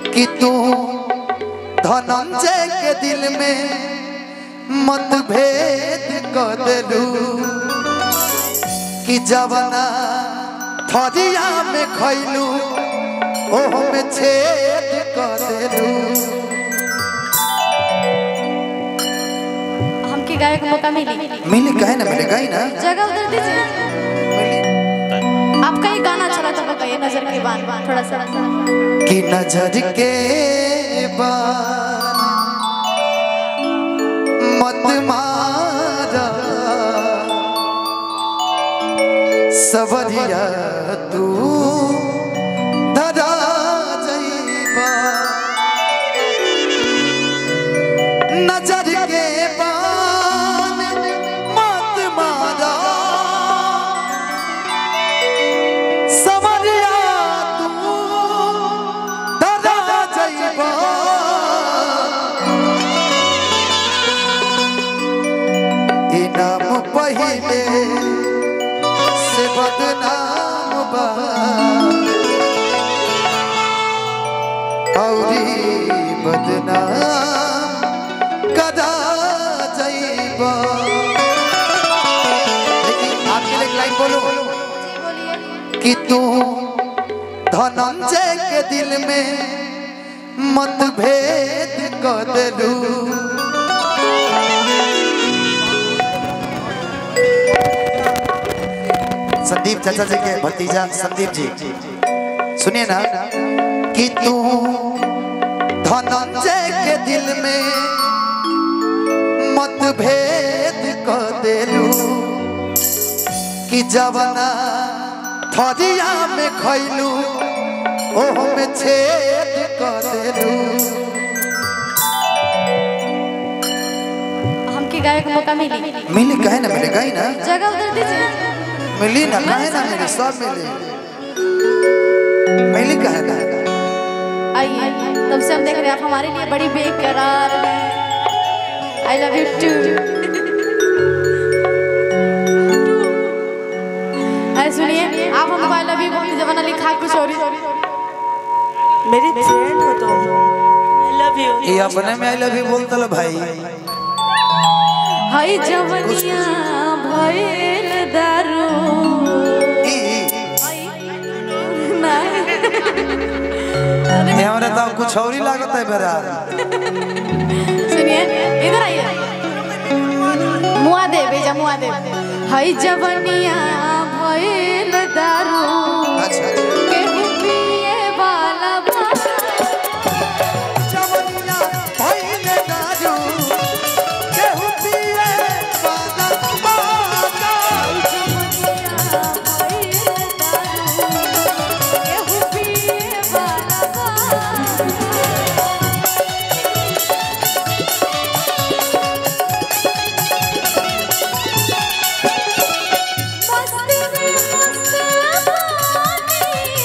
कि तू धनंजय के दिल में मतभेद कर देलू कि जवना थरिया में खैलू ओह में छेद कर देलू। हमके गाय को मौका मिली कहे ना मिले गाई ना जगह उधर दीजिए। आपका ही गाना चला तो बताइए नजर के बान थोड़ा सा कि नजर के बान मत मारा सवरिया तू धरा जइबा। नजर के बान मत मारा सवरिया तू धरा जइबा। इनाम पहिले से बदनाम बा औरी बदनाम कदा जइबा। लेकिन आपके लिए एक लाइन बोलो कि तू धनंजय के दिल में मतभेद कर देलू। संदीप चाचा जी के भतीजा संदीप जी सुनिए ना कि तू धनंजय के दिल में मतभेद कर देलू कि जवना थरिया में खैलू ओह में छेद कर देलू। हमके गाय को मौका मिली कहे ना मिले गाई ना जगह उधर दीजिए। मिली ना कहे ना मिले सब मिली कहे ना। आइए तब से हम देख रहे हैं आप हमारे लिए बड़ी बेकरार हैं। I love you too। अरे सुनिए आप हमको I love you बोलते जमाना लिखा कुछ और मेरी फ्रेंड हो तो I love you। ये अपने में I love you बोलता लो भाई। हाय जवनिया भइल दारू ये हमारे तो कुछ और ही लागत है बेरा। सुनिए इधर आइए मुआ दे बेजा मुआ दे। हाय जवनिया भइल दारू केहू पिए वाला जवनिया भइल दारू केहू पिए वाला मस्ती में मस्त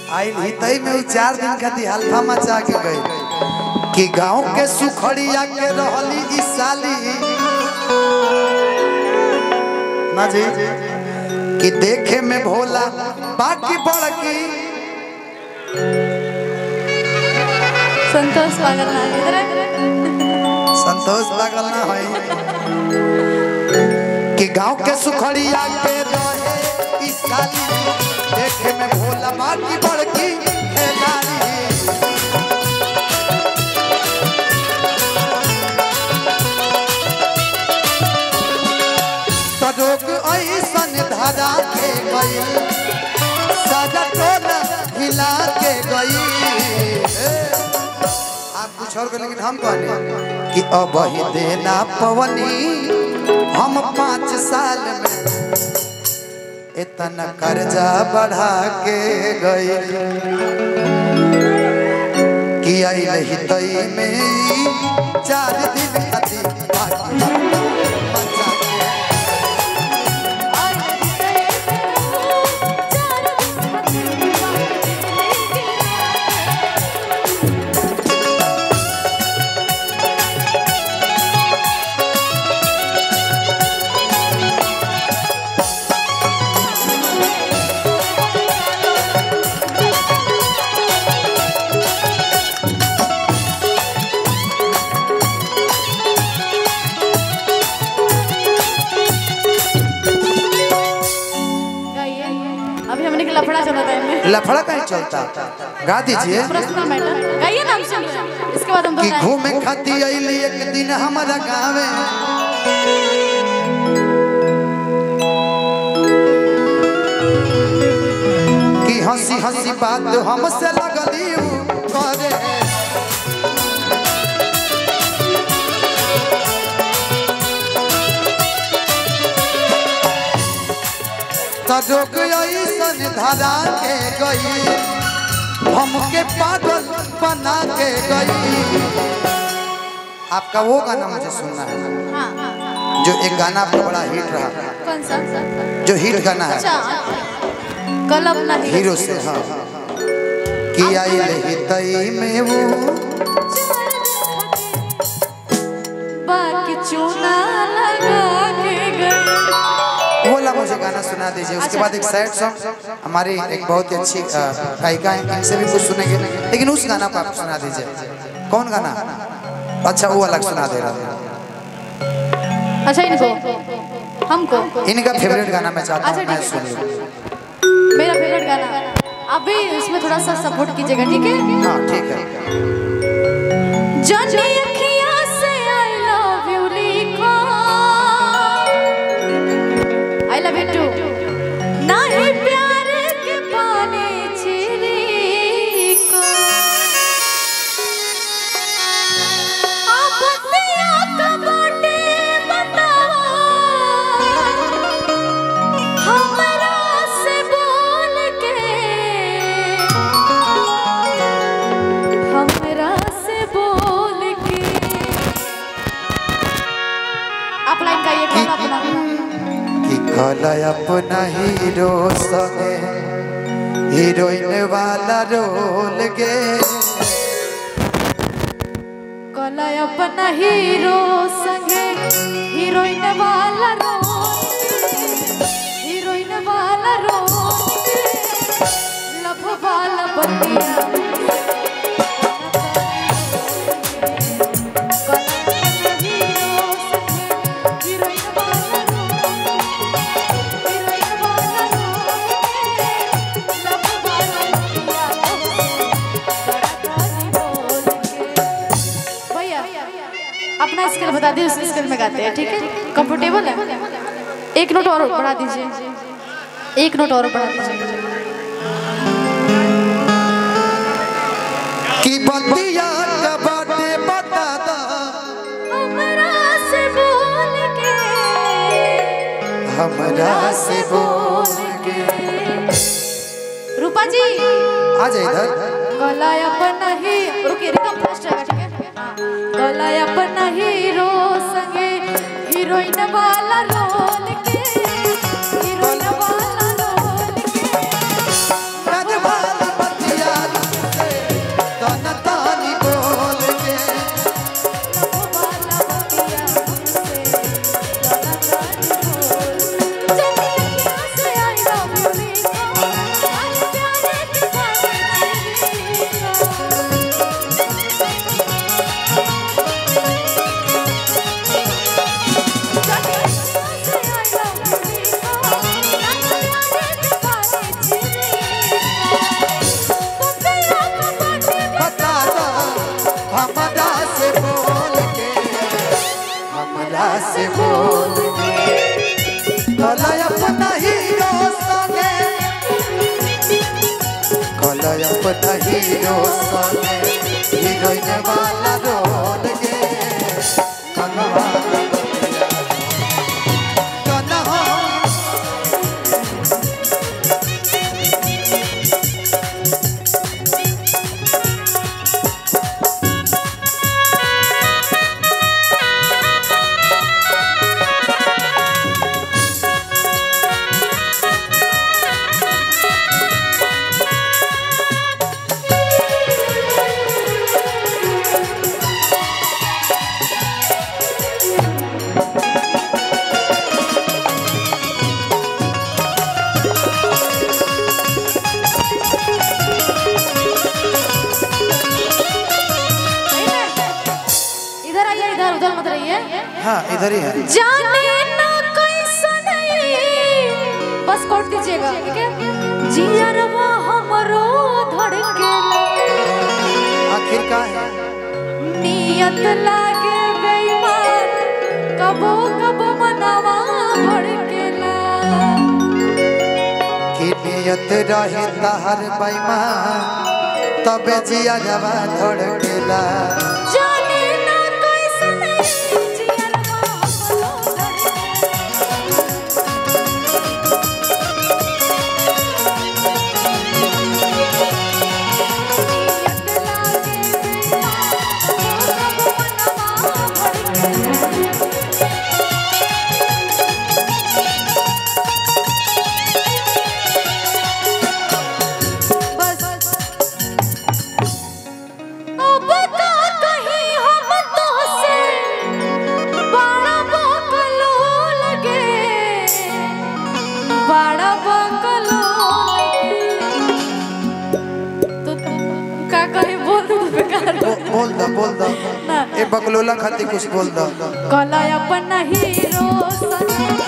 आई हितई में 4 दिन खाती हल्फा मचा के गई कि गांव के सुखड़िया के रहली ई साली ना जी कि देखे में भोला बाकी बड़की संतोष पागल ना इधर संतोष पागल ना है कि गांव के सुखड़िया के रहे ई साली देखे में भोला बाकी बड़की खेलाड़ी रोग ऐसन धारा के गई सादा टोला हिला के गई। आप कुछ और लेकिन हम कहने कि अब ही देना पवनी हम 5 साल में इतना कर्जा बढ़ा के गई कि आई हितई में 4 दिन खाती लफड़ा कहीं चलता गा दीजिए गाइए नाम सुन इसके बाद हम कि घूमे खाती आईली एक दिन हमारा गाँव कि हंसी हंसी बात हमसे लगली करे रोग ऐसन धरा के गई हमके पागल बना के गई। आपका वो गाना मुझे सुनना है जो एक गाना पर बड़ा हिट रहा। कौन सा? जो हिट गाना है कल अपना हीरो से हाँ कि आई हितई में वो बाकी चूना लगा के गई। बोला मुझे गाना सुना दीजिए। उसके बाद एक सैड सॉन्ग हमारी एक बहुत ही अच्छी गायिका है इनसे भी कुछ सुनेंगे लेकिन उस गाना को आप सुना दीजिए। कौन गाना? अच्छा वो अलग सुना दे रहा था। अच्छा इनको हमको इनका फेवरेट गाना मैं चाहता हूँ मैं सुनिए। मेरा फेवरेट गाना आप भी इसमें थोड़ा सा सपोर्ट कीजिएगा ठीक है? हाँ ठीक है। जाने अखियाँ से I love you लिखो I love you too ना ही प्यार के पानी छिड़को आप दिया कबाटे बताओ हमरा से बोल के हमरा से बोल के आप लाइन गाइए कौन अपना कि कला अपना हीरो संगे हीरोइन वाला रोल गे कला अपना हीरो संगे हीरोइन वाला रोल लभ वाला बतिया अपना स्किल बता दीजिए उस स्किल में गाते हैं ठीक है? कंफर्टेबल है? एक नोट और बढ़ा दीजिए एक नोट और बढ़ा दीजिए। कि बतिया का बाटे बता दा हमरा से बोल के रूपा जी आ जाए इधर। कला अपना ही रुकिए रिकम फास्ट है ठीक है? कला अपना हीरो संगे हीरोइन वाला रोल के हीरोइन वाला रोल के कला अपना हीरो संगे हीरोइन वाला रोल गे मनवा हाँ इधर ही है। जाने ना कैसा नहीं बस कोट दीजिएगा ठीक है। जियरवा हमरो धड़केला आखिर का है नियत लागे बेईमान कबो कबो मनवा भड़केला कि नियत रहे तहर बेईमान तबे जियरवा धड़केला बोल दो ए बकलोला खाती कुछ बोल दो कला अपना हीरो संगे